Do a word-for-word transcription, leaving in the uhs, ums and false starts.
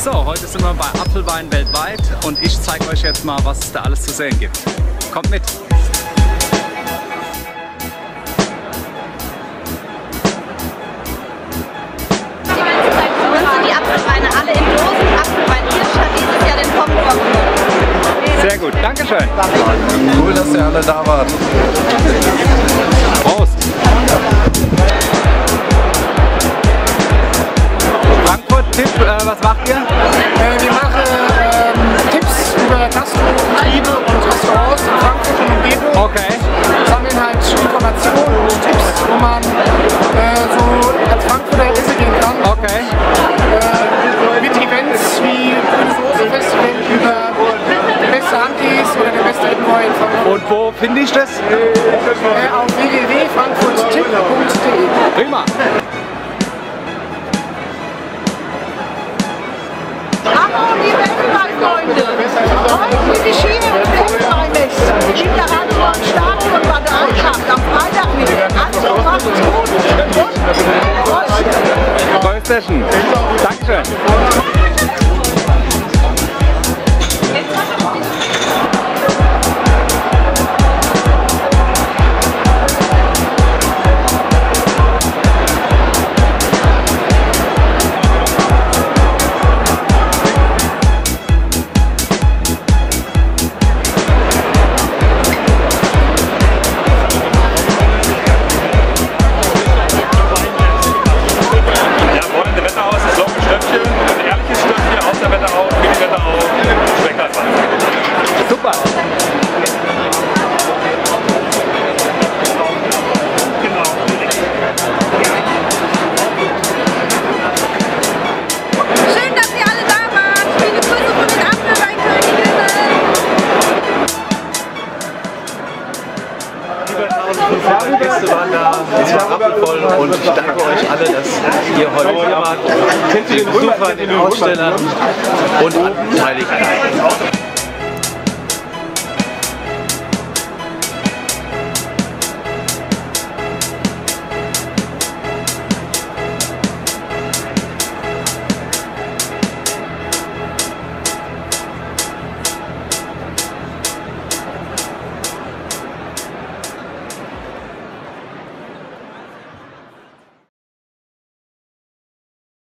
So, heute sind wir bei Apfelwein weltweit und ich zeige euch jetzt mal, was es da alles zu sehen gibt. Kommt mit! Die Apfelweine alle in Dosen. Apfelwein Hirsch hat dieses Jahr den Pombeeren gewonnen. Sehr gut, Dankeschön! Cool, dass ihr alle da wart. Prost! Frankfurt-Tipp, äh, was macht ihr? Äh, wir machen ähm, Tipps über Gastrobetriebe und Restaurants in Frankfurt und Umgebung. Okay. Sammeln halt Informationen und Tipps, wo man äh, so als Frankfurter essen gehen kann. Okay. Äh, mit Events wie Grüne Soße Festival über die beste Handys oder der beste Inboy in Frankfurt. Und wo finde ich das? Äh, auf w w w punkt frankfurttipp punkt de. Prima! Hallo liebe Apfelweinfreunde! Heute bin ich hier im Apfelweinmesse in der Radioer Stadion bei der Mannschaft am Freitag mit. Also macht's gut und Prost! Prösterchen! Dankeschön! Super! Schön, dass ihr alle da wart. Viele Grüße von den Apfelweinköniginnen. Die Gäste waren da, es war rappelvoll und ich danke euch alle, dass ihr heute hier wart. Den Besuchern, den Ausstellern und an Beteiligten.